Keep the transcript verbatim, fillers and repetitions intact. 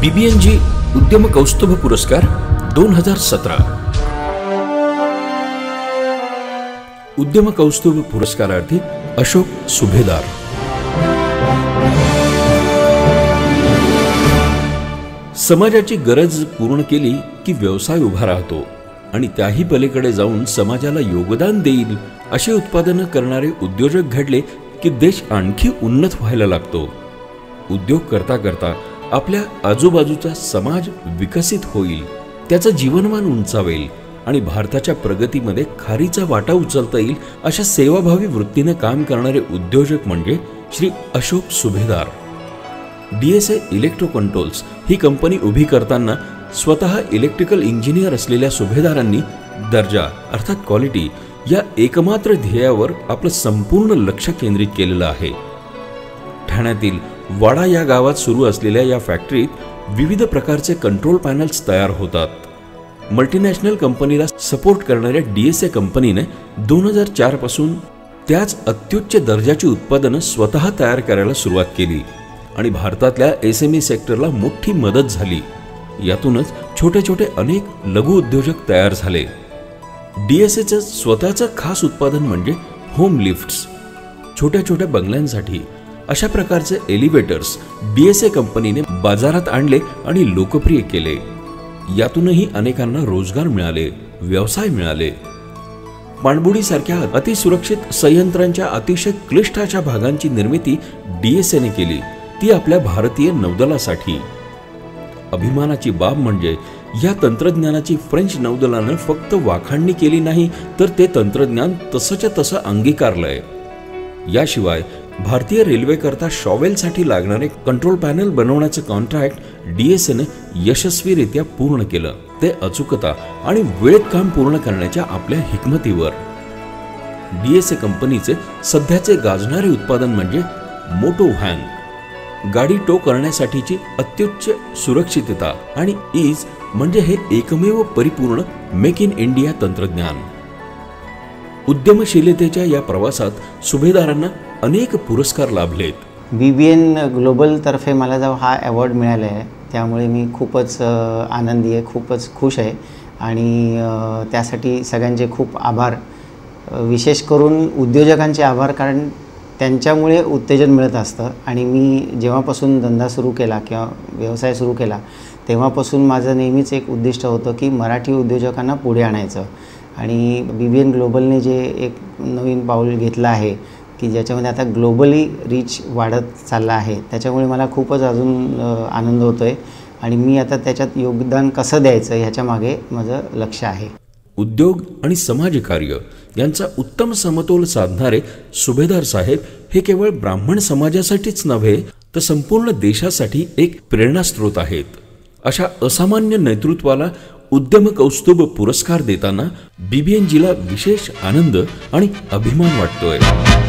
BBNG उद्यम कौस्तुभ पुरस्कार दोन हजार सतरा। उद्यम कौस्तुभ पुरस्कारार्थी अशोक सुभेदार। समाजाची गरज पूर्ण केली की व्यवसाय उभा राहतो आणि त्याही पलीकडे जाऊन समाजाला योगदान देईल अशी उत्पादनं करणारे उद्योजक घडले की देश आणखी उन्नत व्हायला लागतो। उद्योग करता करता आपल्या आजूबाजूचा समाज विकसित होईल, त्याचं जीवनमान उंचावेल आणि भारताच्या प्रगतीमध्ये खारीचा वाटा उचलता येईल अशा सेवाभावी वृत्तीने काम करणारे उद्योजक म्हणजे Shri Ashok Subhedar. DSA electro controls ही कंपनी उभी करताना स्वतः इलेक्ट्रिकल इंजिनियर असलेल्या सुभेदारांनी दर्जा अर्थात क्वालिटी या एकमात्र ध्येयावर आपलं संपूर्ण लक्ष केंद्रित केलेलं आहे। ठाण्यातील वाडा या गावात सुरू असलेल्या या फॅक्टरीत विविध प्रकारचे कंट्रोल पॅनल्स तयार होतात। मल्टीनॅशनल कंपनीला सपोर्ट करणाऱ्या डीएसए कंपनीने दोन हजार चार पासून त्याच अत्युच्च दर्जाची उत्पादनं स्वतः तयार करायला सुरुवात केली आणि भारतातल्या एसएमई सेक्टरला मोठी मदत झाली। यातूनच छोटे छोटे अनेक लघु उद्योजक तयार झाले। डीएसएचं स्वतःचं खास उत्पादन म्हणजे होम लिफ्ट्स। छोट्या छोट्या बंगल्यांसाठी अशा प्रकारचे एलिव्हेटर्स डीएसए कंपनीने बाजारात आणले आणि लोकप्रिय केले। यातूनही अनेकांना रोजगार मिळाले, व्यवसाय मिळाले। पाणबुडीसारख्या अतिसुरक्षित संयंत्रांच्या अतिशय क्लिष्ट अशा भागांची निर्मिती डीएसएने केली, ती आपल्या भारतीय नौदलासाठी। अभिमानाची बाब म्हणजे या तंत्रज्ञानाची फ्रेंच नौदलाने फक्त वाखाणणी केली नाही, तर ते तंत्रज्ञान तसंच्या तसं अंगीकारलंय। याशिवाय भारतीय रेल्वे करता शॉवेलसाठी लागणारे कंट्रोल पॅनल बनवण्याचं कॉन्ट्रॅक्ट डीएसएने यशस्वीरित्या पूर्ण केलं, ते अचूकता आणि वेळेत काम पूर्ण करण्याच्या आपल्या हिकमतीवर। डीएसए कंपनीचे सध्याचे गाजणारे उत्पादन म्हणजे मोटो व्हॅन, गाडी टो करण्यासाठीची अत्युच्च सुरक्षितता आणि ईज म्हणजे हे एकमेव परिपूर्ण मेक इन इंडिया तंत्रज्ञान। उद्यमशीलतेच्या या प्रवासात सुभेदारांना अनेक पुरस्कार लाभलेत। बीबीएन ग्लोबल तर्फे मला जो हा अवॉर्ड मिळाला आहे त्यामुळे मी खूपच आनंदी आहे, खूपच खुश आहे आणि त्यासाठी सगळ्यांचे खूप आभार, विशेष करून उद्योजकांचे आभार, कारण त्यांच्यामुळे उत्तेजन मिळत असतं। आणि मी जेव्हापासून धंदा सुरू केला किंवा व्यवसाय सुरू केला तेव्हापासून माझं नेहमीच एक उद्दिष्ट होतं की मराठी उद्योजकांना पुढे आणायचं। आणि बीबीएन ग्लोबलने जे एक नवीन पाऊल घेतलं आहे की ज्याच्यामध्ये आता ग्लोबली रीच वाढत चालला आहे, त्याच्यामुळे मला खूपच अजून आनंद होतो आहे आणि मी आता त्याच्यात योगदान कसं द्यायचं ह्याच्या मागे माझं लक्ष आहे। उद्योग आणि समाजकार्य यांचा उत्तम समतोल साधणारे सुभेदार साहेब हे केवळ ब्राह्मण समाजासाठीच नव्हे तर संपूर्ण देशासाठी एक प्रेरणास्त्रोत आहेत। अशा असामान्य नेतृत्वाला उद्यम कौस्तुभ पुरस्कार देताना बीबीएनजीला विशेष आनंद आणि अभिमान वाटतोय।